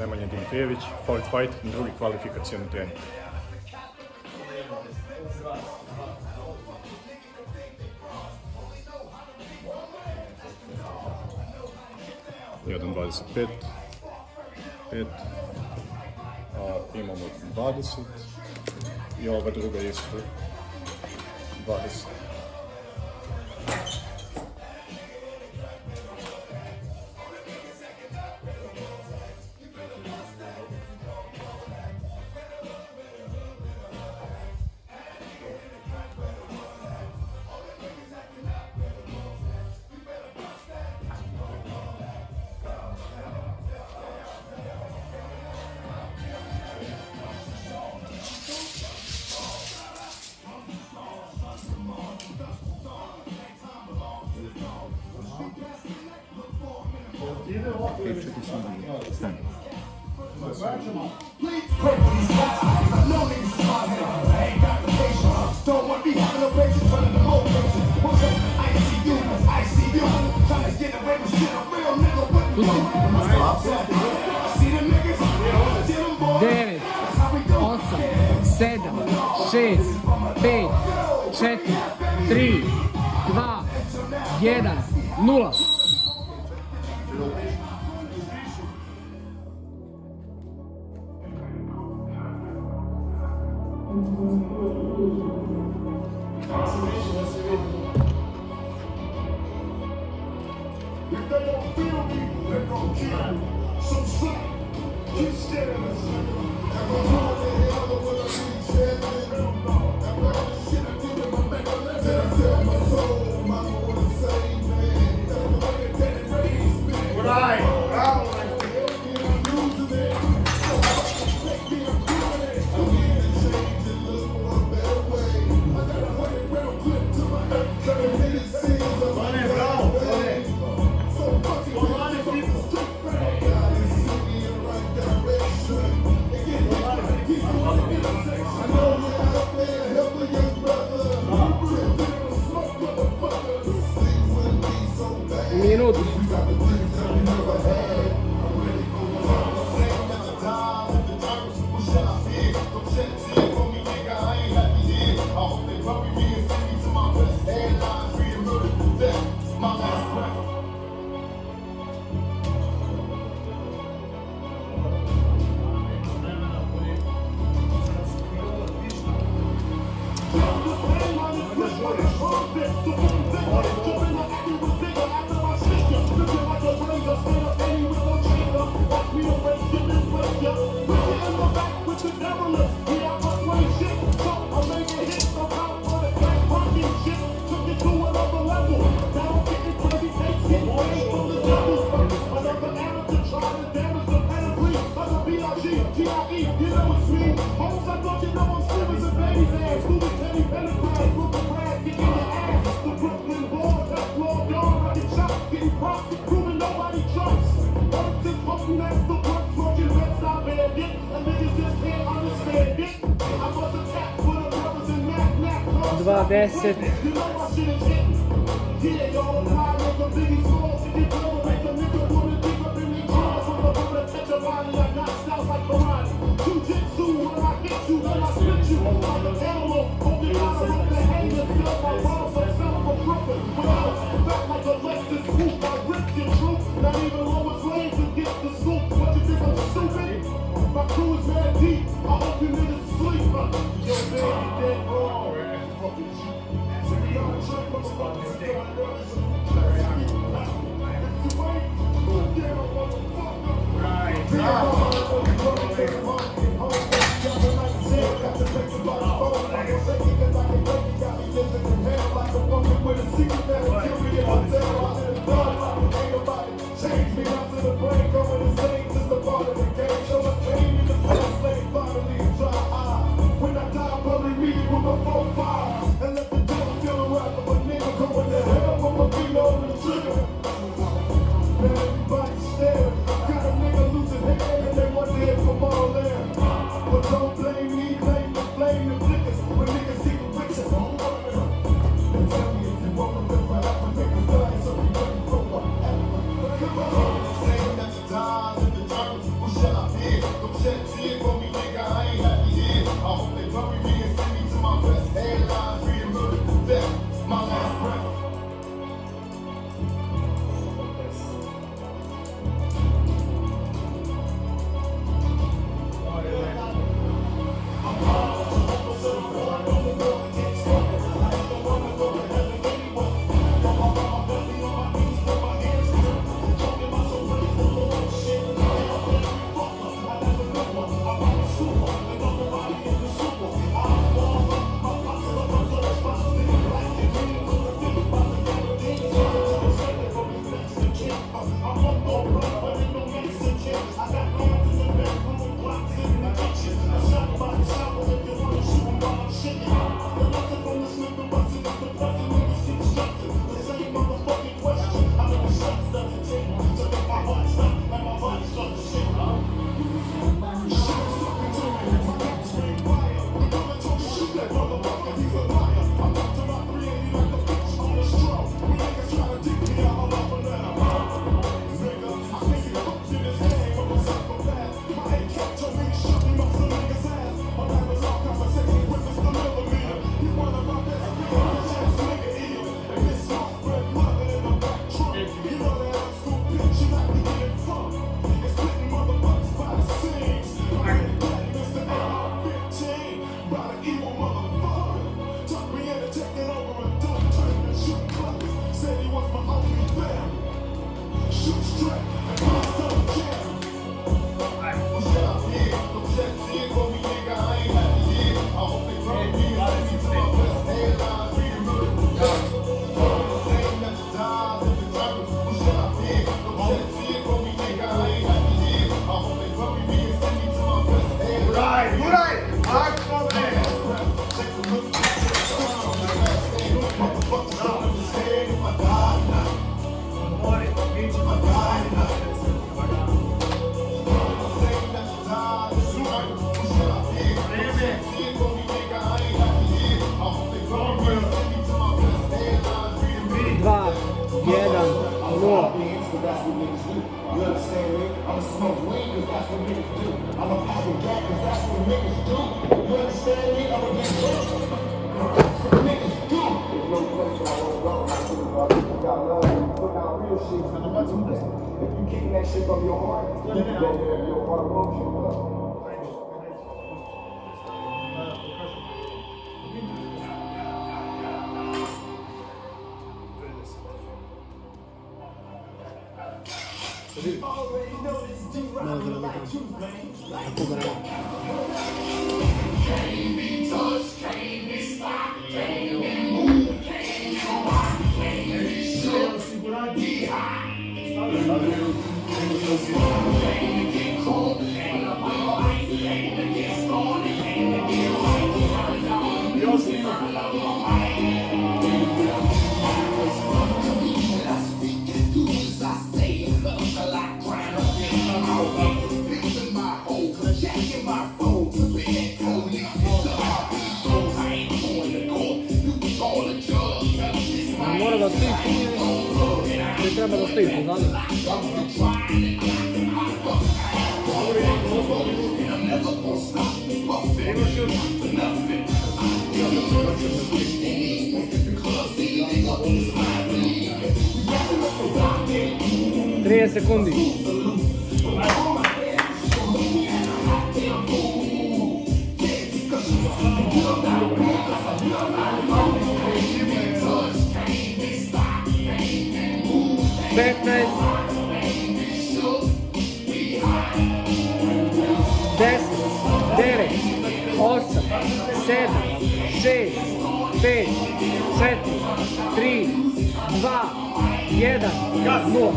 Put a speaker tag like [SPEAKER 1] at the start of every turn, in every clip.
[SPEAKER 1] Nemanja Dimitrijević, Fort Fight, drugi kvalifikacioni trening. Jedan 25, 5, imamo 20 i ova druga isto 20.
[SPEAKER 2] Devet, 8, 7, 6, 5, 4, 3, 2, 1, 0.
[SPEAKER 3] If they don't feel me, they're gonna kill me. So suck, keep staring at us. I'm gonna run the hell with a big chest. I'm gonna shit I did in my back. I tell my soul, mama wanna save me. That's the way that daddy raised me. Right. I'm losing it. So take me, I'm doing it. I'm here to change and look for a better way. I got a 100-round clip to my head. 7 minutes scenes of my head.
[SPEAKER 2] Minuto. Dva 10.
[SPEAKER 3] You understand me? I'ma smoke weed cause that's what niggas do. I'ma pop a gat cause that's what niggas do. You understand me? I'ma get drunk. That's what niggas do. There's no place I wanna go. I got love. Put down real shit. If you keep that shit from your heart, you can go there and your heart won't you love.
[SPEAKER 2] Mora da stoji koji treba da stoji pozadnje. Trije sekundi. Petnaest, 10, 9, 8, 7, 6, 5, 4, 3, 2, 1, 0.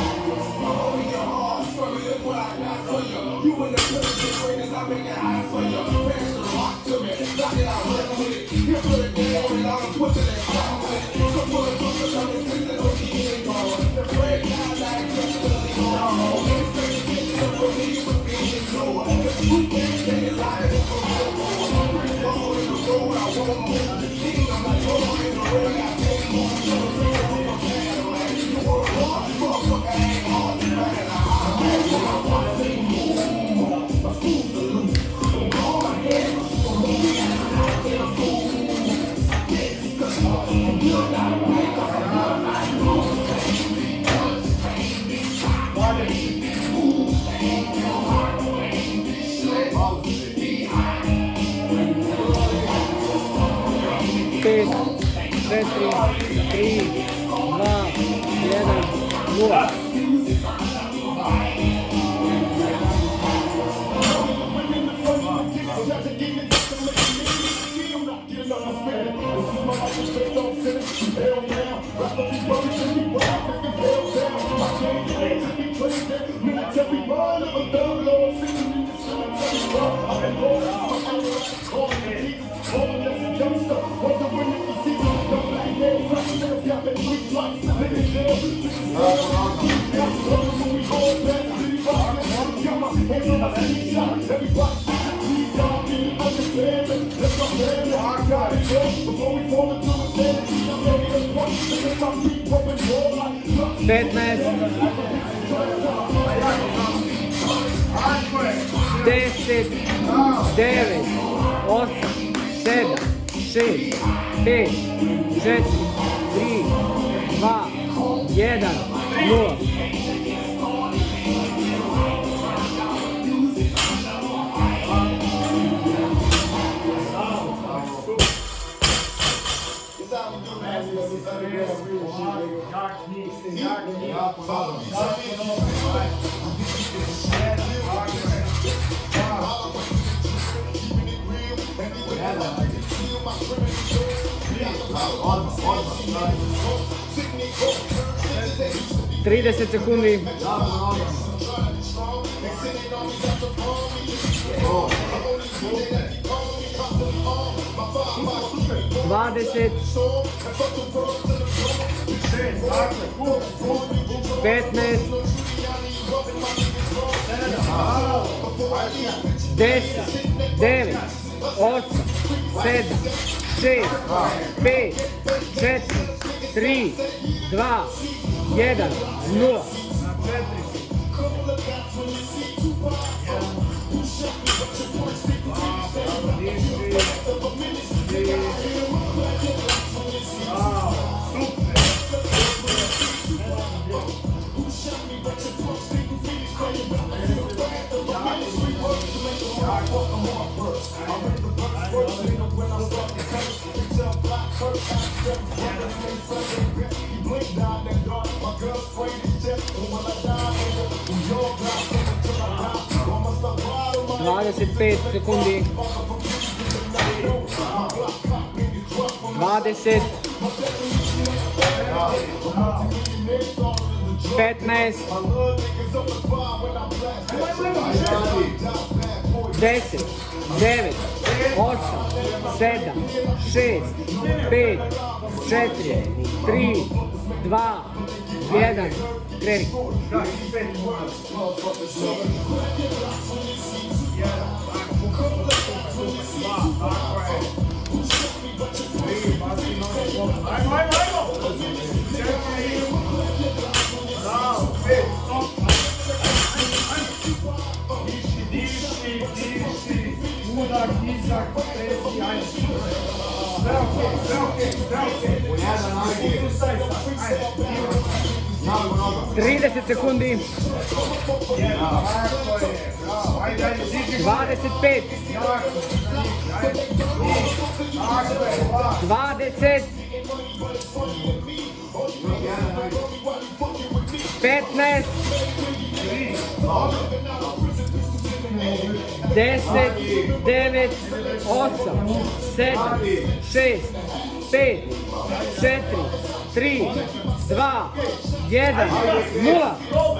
[SPEAKER 2] Pet, 4, 3, 2, 1, 0. Petnaest, 10, 9, 8, 7, 6, 5, 4, 3, 2, 1, 0. Trideset sekundi. 20, 15, 10, 9, 8, 7, 6, 5, 4, 3, 2, 1, 0. ...25 sekundi... ...20... ...15... ...10... ...9... ...8... ...7... ...6... ...5... ...4... ...3... ...2... ...1... ...kreni.
[SPEAKER 4] Muda, Isaac,
[SPEAKER 2] 30 sekundi. 25. 20. 15. 10, 9, 8, 7, 6, 5, 4, 3, 2, 1, 0.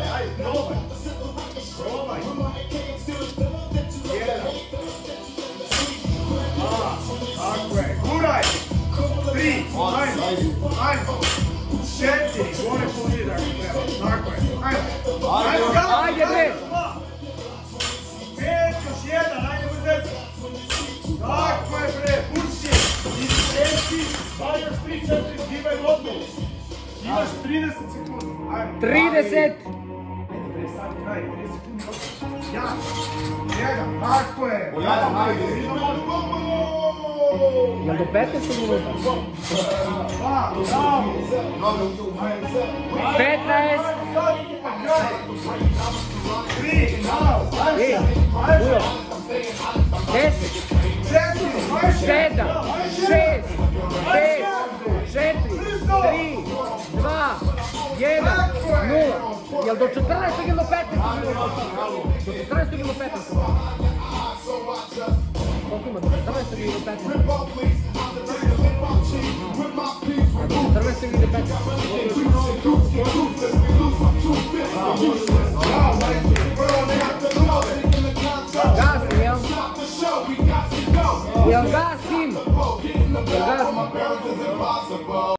[SPEAKER 4] Tako je, guraj! 3, ajmo! 4, gore puni da treba, tako je, ajmo!
[SPEAKER 2] Ajde bre!
[SPEAKER 4] 5, još 1, ajde brzo! Tako je bre, puši! I treći, daj još 3, 4, gibaj loptu! Imaš 30 sekundi, ajmo!
[SPEAKER 2] 30!
[SPEAKER 4] Ajde bre, sad je kraj, 30 sekundi, ja! Jedan, tako je!
[SPEAKER 2] Jel do 15 minuta? 15! Ej, Ujo! 10! 7! 6! 5! 4! 3! 2! 1! 0! Jel do 14 ili do 15 minuta? Do 14 ili do 15 minuta? Koliko ima? Do 14 ili do 15 minuta? A do 14 ili do 15 minuta?